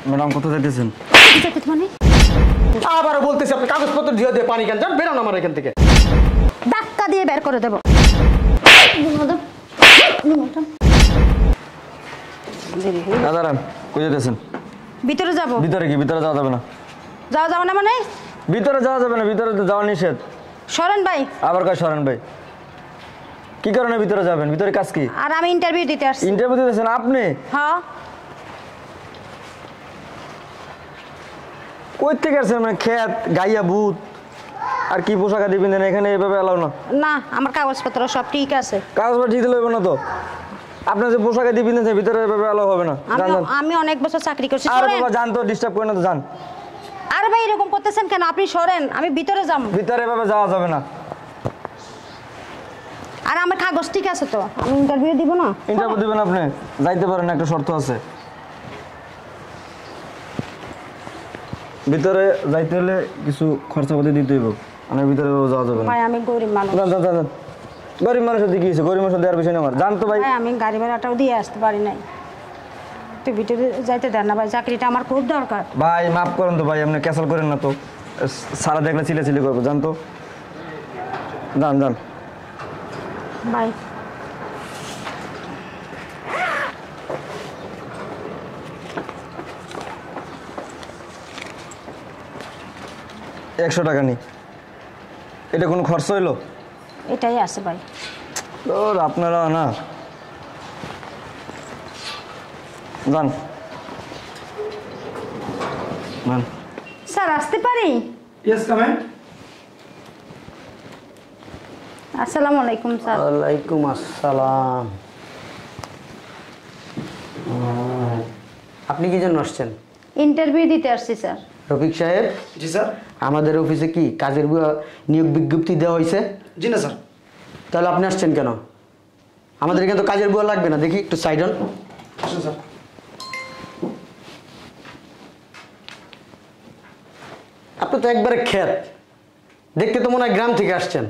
Madam কোথায় যাইতেছেন? মানে আবার বলতেছি আপনি কাগজপত্র দিয়ে পানি কেন যান, বেরোন আমার এখান থেকে। ধাক্কা দিয়ে বের করে দেব। দাঁড়ান, কই যেতেছেন? ভিতরে যাব। ভিতরে কি? ভিতরে যাওয়া যাবে না। যাও না মানে? ভিতরে যাওয়া যাবে না, ভিতরে তো যাওয়া নিষেধ। সরেন ভাই। আবার কয় সরেন ভাই? কি কারণে ভিতরে যাবেন? ভিতরে কাজ কি? আর আমি ইন্টারভিউ দিতে আসছি। ইন্টারভিউ দিতেছেন আপনি? হ্যাঁ। কই থেকে আসছেন? মানে খেত গাইয়া ভূত আর কি পোশাক দিবেন এখানে এভাবে এলাও না। না, আমার কাগজপত্র সব ঠিক আছে। কাগজপত্র ঠিক দিলে না তো। আপনার যে পোশাকে দিবেন ভিতরে এভাবে এলাও হবে না। আমি অনেক বছর চাকরি করছি। আর বাবা জান তো, ডিস্টার্ব করেন না তো, জান। আরে ভাই এরকম করতেছেন কেন? আপনি সরেন, আমি ভিতরে যাব। ভিতরে এভাবে যাওয়া যাবে না। আর আমার কাগজ ঠিক আছে তো, আমি ইন্টারভিউ দিব না। ইন্টারভিউ দিবেন আপনি? যাইতে পারেন, একটা শর্ত আছে। ভিতরে যাইতে হলে কিছু খরচাপাতি দিতে হইব, মানে ভিতরে যাওয়া যাবে না। ভাই আমি গরিব মানুষ। যান। গরিব মানুষের দিকে গেছে, গরিব মানুষের দেওয়ার বিষয় না আমার, জান তো ভাই। আমি গাড়ি ভাড়াটাও দিয়ে আসতে পারি নাই, তুই ভিতরে যাইতে দেন না ভাই, চাকরিটা আমার খুব দরকার। ভাই মাফ করেন তো ভাই, আপনি ক্যান্সেল করেন না তো, সারা দেখলে চিল্লাচিল্লি করবো, জান তো। যান ভাই। একশো টাকা নি, এটা কোনো খরচ হইলো? এটাই আছে ভাই। ওর আপনারা না, যান। স্যার আসতে পারি? Yes come in. আসসালামু আলাইকুম স্যার। ওয়ালাইকুম আসসালাম। আপনি কি জন্য আসছেন? ইন্টারভিউ দিতে আসছি স্যার। রফিক সাহেব। জি স্যার। আমাদের অফিসে কি কাজের নিয়োগ বিজ্ঞপ্তি দেওয়া হয়েছে? জি না স্যার। তাহলে আপনি আসছেন কেন? আমাদের এখানে তো কাজের বুয়া লাগবে না, দেখি একটু সাইড হন। আসুন স্যার। আপনি তো একবারে ক্ষেত, দেখতে তো মনে হয় গ্রাম থেকে আসছেন।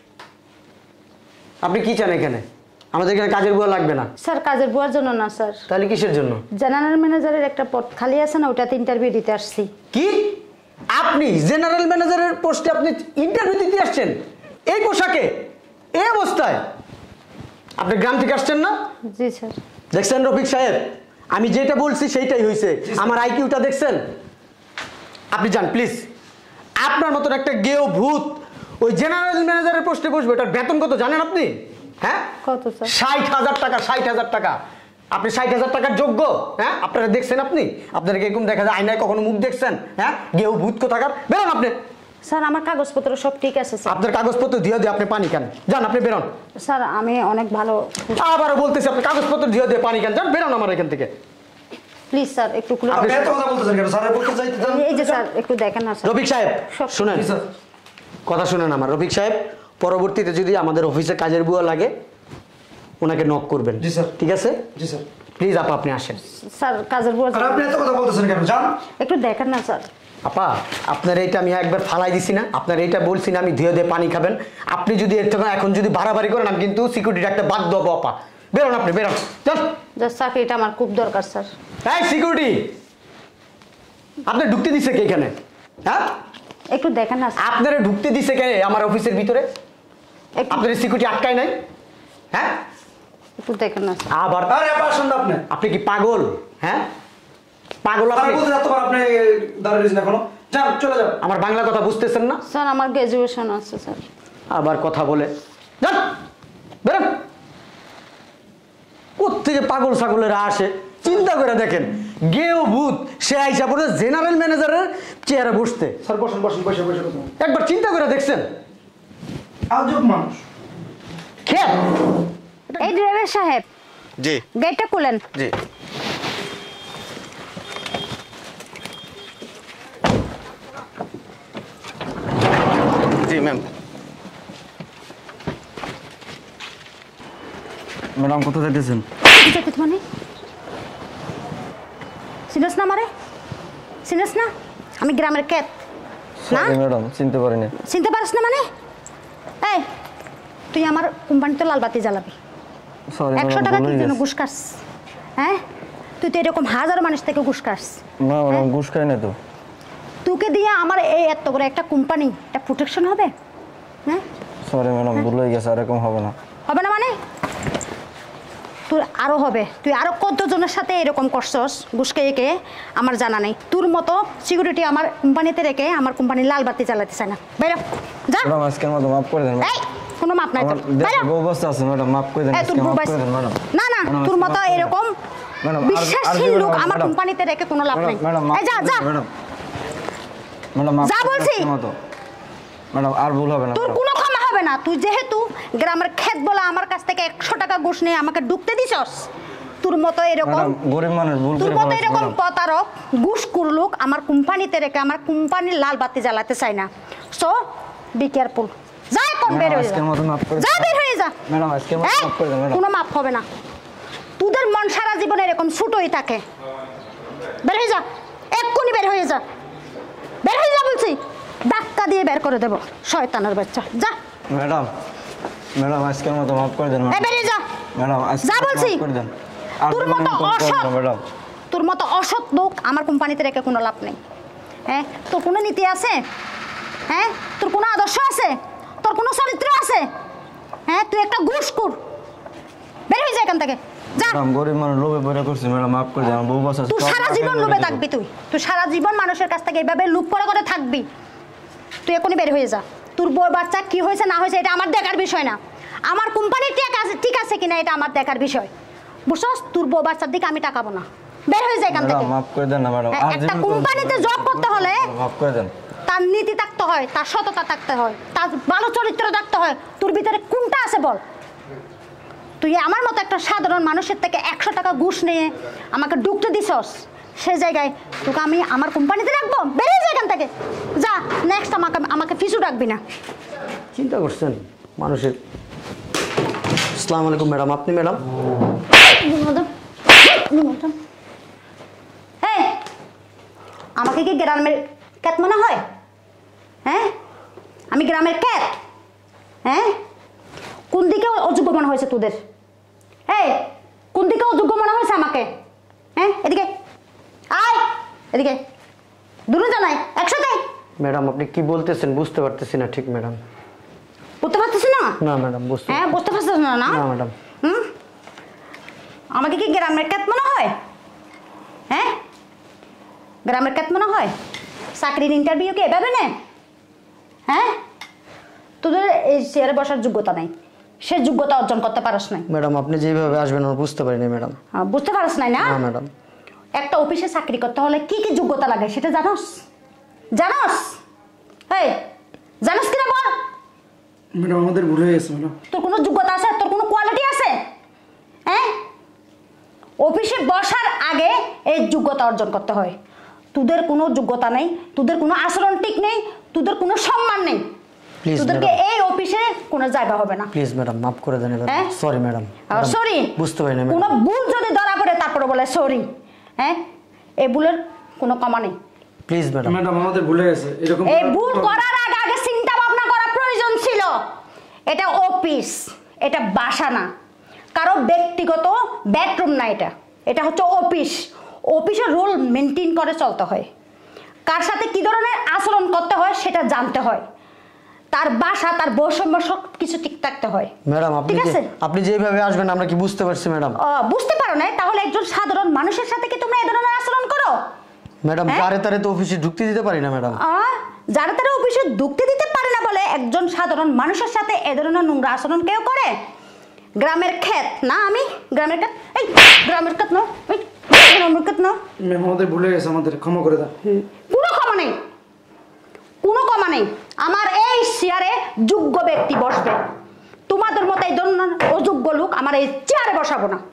আপনি কি চান এখানে? আমাদের এখানে কাজের বুয়া লাগবে না। স্যার কাজের বুয়ার জন্য না স্যার, তাহলে কিসের জন্য? জেনারেল ম্যানেজারের একটা পদ খালি আছে না, ওটাতে ইন্টারভিউ দিতে আসছি। কি? আপনি জেনারেল ম্যানেজারের পোস্টে আপনি ইন্টারভিউ দিতে আসছেন এই পোশাকে, এই অবস্থায়? আপনি গ্রাম থেকে আসছেন না? জি স্যার। দেখছেন রফিক সাহেব, আমি যেটা বলছি সেইটাই হয়েছে। আমার আইকিউটা দেখছেন? আপনি যান প্লিজ। আপনার মতন একটা গেও ভূত ওই জেনারেল ম্যানেজারের পোস্টে বসবে, এটার বেতন কত জানেন আপনি? হ্যাঁ, কত স্যার? 60,000 টাকা। 60,000 টাকা। আপনি 60,000 টাকার যোগ্য? হ্যাঁ, আপনারা দেখছেন? আপনারা এরকম দেখা যায় আয়নায় কখনো মুখ দেখছেন? হ্যাঁ, গেও ভূত কোথাকার, বেরোন আপনি। স্যার আমার কাগজপত্র সব ঠিক আছে স্যার। আপনার কাগজপত্র দিয়ে আপনি পানি খান, যান আপনি বেরোন। স্যার আমি অনেক ভালো। আবারও বলতেছি আপনি কাগজপত্র দিয়ে পানি খান, যান বেরোন আমার এখান থেকে। প্লিজ স্যার একটু খুলে। আপনি এত কথা বলতেছেন কেন? স্যার বলতে চাইতে যান। এই যে স্যার একটু দেখেন না স্যার। রফিক সাহেব শুনেন, জি স্যার। কথা শুনেন আমার। রফিক সাহেব, পরবর্তীতে যদি আমাদের অফিসে কাজের বুয়া লাগে ওনাকে নক করবেন। জি স্যার। ঠিক আছে? জি স্যার। প্লিজ আপা আপনি আসেন। স্যার কাজের বুয়ার আর আপনি এত কথা বলতেছেন কেন? যান। একটু দেখেন না স্যার। আপা আপনার এইটা আমি একবার ফালাই দিছি না, আপনার এইটা বলছি না আমি ধুয়ে দিয়ে পানি খাবেন। আপনি যদি এর থেকে এখন যদি বাড়াবাড়ি করেন আমি কিন্তু সিকিউরিটি একটা বাদ দেবো। আপা বেরোন, আপনি বেরোন, চল। যে চাকরিটা আমার খুব দরকার স্যার। এই সিকিউরিটি, আপনি ঢুকতে দিছে কে এখানে? হ্যাঁ, একটু দেখেন না স্যার। আপনারা ঢুকতে দিছে কে আমার অফিসের ভিতরে? আপনার সিকিউরিটি আটকায় নাই? হ্যাঁ, একটু দেখেন না স্যার। আবার আরে আপা আসুন না আপনি। আপনি কি পাগল? হ্যাঁ পাগল স্যার আপনি? বলতে এতবার আপনি দাঁড়িয়ে রয়েছেন এখনো। যান, চলে যান। আমার বাংলা কথা বুঝতেছেন না? স্যার আমার গ্র্যাজুয়েশন আছে স্যার। আবার কথা বলে যান, বেরোন। কোত্থেকে পাগল ছাগলেরা আসে চিন্তা করে দেখেন। গেও ভূত সে আইসা পড়ে জেনারেল ম্যানেজারের চেয়ারে বসতে। স্যার বসুন বসুন, বসে বসে বসুন। একবার চিন্তা করে দেখছেন? আজব মানুষ। খেয়াল। এই ড্রাইভার সাহেব, জি গেটটা খুলেন। জি। জি ম্যাম। ম্যাডাম কোথায় যাইতেছেন? মানে চিনস না মারে? চিনস না? আমি গ্রামের ক্যাত না। সরি ম্যাডাম, চিনতে পারিনি। চিনতে পারিস না মানে? এই তুই আমার কোম্পানিতে লাল বাতি জ্বালাবি। সরি 100 টাকা কি জন্য ঘুষ খাস? হ্যাঁ, তুই তো এরকম হাজার মানুষ থেকে ঘুষ খাস। না ম্যাডাম ঘুষ খাই না তো। তোকে দিয়ে আমার এই এত বড় একটা কোম্পানি একটা প্রোটেকশন হবে? হ্যাঁ সরি ম্যাডাম ভুল হয়ে গেছে, আর এরকম হবে না। হবে না মানে? তোর আরো হবে। তুই আরো কতজনের সাথে এরকম করছস ঘুষ খেয়ে আমার জানা নেই। তোর মতো সিকিউরিটি আমার কোম্পানিতে রেখে আমার কোম্পানির লাল বাতি জ্বালাতে চায় না। বেরো যা। ম্যাডাম আজকের মতো মাফ করে দেন। এই কোনো মাপ নাই তোর। আমার বেরো। বউ অবস্থা আছে ম্যাডাম, মাফ করে দেন। এই তোর আজকে বউ মাফ বাস- করে দেন ম্যাডাম। না না ম্যাডাম, তোর আজকে মতো মাফ করে দেন। এরকম ম্যাডাম, আর- বিশ্বাসহীন আর লোক ম্যাডাম, আমার কোম্পানিতে রেখে কোনো লাভ নেই। ম্যাডাম মাফ এই যা করে যা। দেন, ম্যাডাম ম্যাডাম মাফ যা করে দেন বলছি। আজকের মতো। ম্যাডাম আর ভুল হবে না তোর ম্যাডাম। কোনো ক্ষমা হবে না। তুই যেহেতু গ্রামের ক্ষেত বলে আমার কাছ থেকে 100 টাকা ঘুষ নিয়ে আমাকে ঢুকতে দিছস, তোর মতো এরকম ম্যাডাম গরিব মানুষ ভুল তোর করে মতো ফেলেছে এরকম ম্যাডাম। প্রতারক ঘুষখোর লোক আমার কোম্পানিতে রেখে আমার কোম্পানির লাল বাতি জ্বালাতে চায় না। So be careful. যা এখন বের ম্যাডাম হয়ে যা। আজকের মতো মাফ করে যা দেন। বের হয়ে যা। ম্যাডাম আজকের মতো এই, মাফ করে দেন ম্যাডাম। কোনো মাপ হবে না। তোদের মন সারা জীবন এরকম ছোটই থাকে। বের হয়ে যা, এক্ষুনি বের হয়ে যা। বের হয়ে যা বলছি। ধাক্কা দিয়ে বের করে দেবো শয়তানের বাচ্চা। যা ম্যাডাম ম্যাডাম আজকের মতো মাফ করে দেন এই ম্যাডাম। বেরিয়ে যা। ম্যাডাম আজকে যা বলছি। মাফ করে দেন। আর তোর জীবনে মতো এরকম করবো অসৎ না, ম্যাডাম। তোর মতো অসৎ লোক আমার কোম্পানিতে রেখে কোনো লাভ নেই। হ্যাঁ তোর কোনো নীতি আছে? হ্যাঁ তোর কোনো আদর্শ আছে? তোর কোনো চরিত্র আছে? হ্যাঁ তুই একটা ঘুষখোর। বের হয়ে যা এখান থেকে। যা। ম্যাডাম গরিব মানুষ লোভে পড়ে করছি ম্যাডাম, মাফ করে দেন। আমার বউ বাচ্চা তুই সব সারা টাকা জীবন মেরে লোভে দেবো। থাকবি। তুই সারা জীবন মানুষের কাছ থেকে এইভাবে লুপ করে থাকবি। তুই এখনই বের হয়ে যা। তোর বউ বাচ্চা কি হয়েছে না হয়েছে এটা আমার দেখার বিষয় না। আমার কোম্পানি ঠিক আছে কিনা এটা আমার দেখার বিষয়। বুঝছস? তোর বউ বাচ্চার দিকে আমি তাকাবো না। বের হয়ে যায় এখান ম্যাডাম থেকে। মাফ করে দেন না ম্যাডাম। হ্যাঁ, আর একটা জীবনে কোনো- কোম্পানিতে জব করতে হলে মাফ করে দেন। তার নীতি থাকতে হয়, তার সততা থাকতে হয়, তার ভালো চরিত্র থাকতে হয়। তোর ভিতরে কোনটা আছে বল? তুই আমার মতো একটা সাধারণ মানুষের থেকে 100 টাকা ঘুষ নিয়ে আমাকে ঢুকতে দিছস, সে জায়গায় তোকে আমি আমার কোম্পানিতে রাখবো? বেরিয়ে যা এখান থেকে। যা, নেক্সট আমাকে পিছু রাখবি না। চিন্তা করছেন মানুষের। আসসালামু আলাইকুম ম্যাডাম, আপনি ম্যাডাম? এই, আমাকে কি গ্রামের ক্যাত মনে হয়? হ্যাঁ আমি গ্রামের ক্যাত? হ্যাঁ কোন দিকে অযোগ্য মনে হয়েছে তোদের? এই কোন দিকে অযোগ্য মনে হয়েছে আমাকে? হ্যাঁ এদিকে আয়, এদিকে দূরে জানাই একসাথে। ম্যাডাম আপনি কি বলতেছেন বুঝতে পারতেছি না ঠিক ম্যাডাম। বুঝতে পারতেছি না? না ম্যাডাম বুঝতে হ্যাঁ বুঝতে পারছিস না? না না ম্যাডাম। হুম আমাকে কি গ্রামের ক্যাত মনে হয়? হ্যাঁ গ্রামের ক্যাত মনে হয়? চাকরির ইন্টারভিউ কি এভাবে নে? হ্যাঁ তোদের এই চেয়ারে বসার যোগ্যতা নাই, সে যোগ্যতা অর্জন করতে পারস নাই। ম্যাডাম আপনি যেভাবে আসবেন আমি বুঝতে পারিনি ম্যাডাম। বুঝতে পারস নাই না? না ম্যাডাম। একটা অফিসে চাকরি করতে হলে কি কি যোগ্যতা লাগে সেটা জানোস? জানোস? এই জানোস কিনা বল? ম্যাডাম আমাদের ভুল হয়ে গেছে ম্যাডাম। তোর কোনো যোগ্যতা আছে? তোর কোনো কোয়ালিটি আছে? হ্যাঁ অফিসে বসার আগে এই যোগ্যতা অর্জন করতে হয়। তোদের কোনো যোগ্যতা নেই, তোদের কোনো আচরণ ঠিক নেই, তোদের কোনো সম্মান নেই। প্লিজ তোদেরকে ম্যাডাম, এই অফিসে কোনো জায়গা হবে না। প্লিজ ম্যাডাম মাফ করে দেন এবার। হ্যাঁ? Sorry madam. সরি বুঝতে পারিনি কোনো ম্যাডাম। ভুল যদি ধরা পড়ে তারপরে বলে সরি। হ্যাঁ এই ভুলের কোনো কমা নেই। Please madam. ম্যাডাম আমাদের ভুল হয়ে গেছে। এরকম এই ভুল করার আগে আগে চিন্তা ভাবনা করা প্রয়োজন ছিল। এটা অফিস, এটা বাসা না, কারো ব্যক্তিগত বেডরুম না। এটা হচ্ছে অফিস। অফিসের রুল মেনটেন করে চলতে হয়। কার সাথে কি ধরনের আচরণ করতে হয় সেটা জানতে হয়। তার বাসা, তার বৈষম্য সব কিছু ঠিক থাকতে হয়। ম্যাডাম ঠিক আছে? আপনি যেভাবে আসবেন আমরা কি বুঝতে পারছি ম্যাডাম। বুঝতে পারো না? তাহলে একজন সাধারণ মানুষের সাথে কি তোমরা এই ধরনের আচরণ করো? ম্যাডাম হ্যাঁ? তারে তারে তো অফিসে ঢুকতে দিতে পারি না ম্যাডাম। যারা তারা অফিসে ঢুকতে দিতে পারে না বলে একজন সাধারণ মানুষের সাথে এ ধরনের নোংরা আচরণ কেউ করে? গ্রামের ক্ষেত না আমি? গ্রামের ক্ষেত? এই গ্রামের ক্ষেত না, এই গ্রামের ক্ষেত না। ম্যাম আমাদের ভুল হয়ে গেছে, আমাদের ক্ষমা করে দাও। কোনো ক্ষমা নেই, কোনো ক্ষমা নেই। আমার এই চেয়ারে যোগ্য ব্যক্তি বসবে। তোমাদের মতো এই ধরনের অযোগ্য লোক আমার এই চেয়ারে বসাবো না।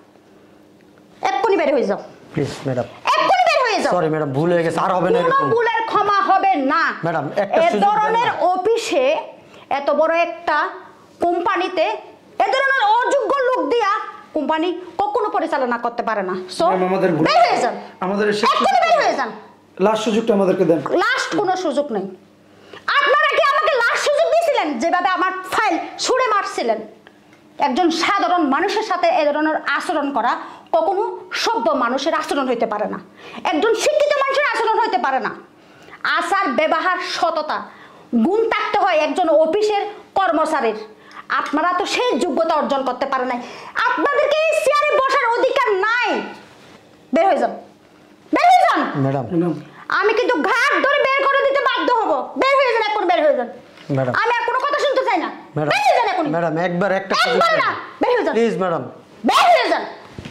এক্ষুনি বের হয়ে যাও। Please madam. এক্ষুনি বের হয়ে যাও। সরি ম্যাডাম ভুল হয়ে গেছে, আর হবে না কোনো এরকম। ভুলের ক্ষমা হবে না। ম্যাডাম, একটা এ সুযোগ দেন ধরনের না। অফিসে এত বড় একটা কোম্পানিতে এ ধরনের অযোগ্য লোক দিয়া কোম্পানি কখনো পরিচালনা করতে পারে না। সো ম্যাম, আমাদের ভুল। বের হয়ে যান। আমাদের এক্ষুনি বের হয়ে যান। লাস্ট সুযোগটা আমাদেরকে দেন। লাস্ট কোনো সুযোগ নেই। আপনারা কি আমাকে লাস্ট সুযোগ দিয়েছিলেন? যেভাবে আমার ফাইল ছুঁড়ে মারছিলেন। একজন সাধারণ মানুষের সাথে এ ধরনের আচরণ করা কখনো সভ্য মানুষের আচরণ হইতে পারে না, একজন শিক্ষিত মানুষের আচরণ হইতে পারে না। আচার ব্যবহার সততা গুণ থাকতে হয় একজন অফিসের কর্মচারীর। আপনারা তো সেই যোগ্যতা অর্জন করতে পারেন নাই, আপনাদেরকে এই চেয়ারে বসার অধিকার নাই। বের হয়ে যান, বের হয়ে যান। ম্যাডাম ম্যাডাম আমি কিন্তু ঘাট ধরে বের করে দিতে বাধ্য হব। বের হয়ে যান, এখন বের হয়ে যান। ম্যাডাম। আমি আর কোনো কথা শুনতে চাই না। ম্যাডাম বের হয়ে যান এখন। ম্যাডাম একবার একটা একবার না, বের হয়ে যান। Please madam. বের হয়ে যান।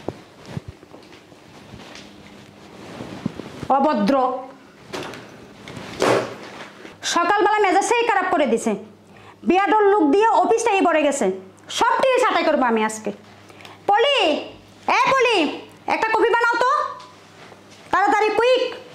অভদ্র, সকালবেলা মেজাজটাই খারাপ করে দিছে। বিয়াডর লুক দিয়ে অফিসটাই ভরে গেছে। সবটাই ছাঁটাই করবো আমি আজকে। পলি, এ পলি, একটা কফি বানাও তো তাড়াতাড়ি, কুইক।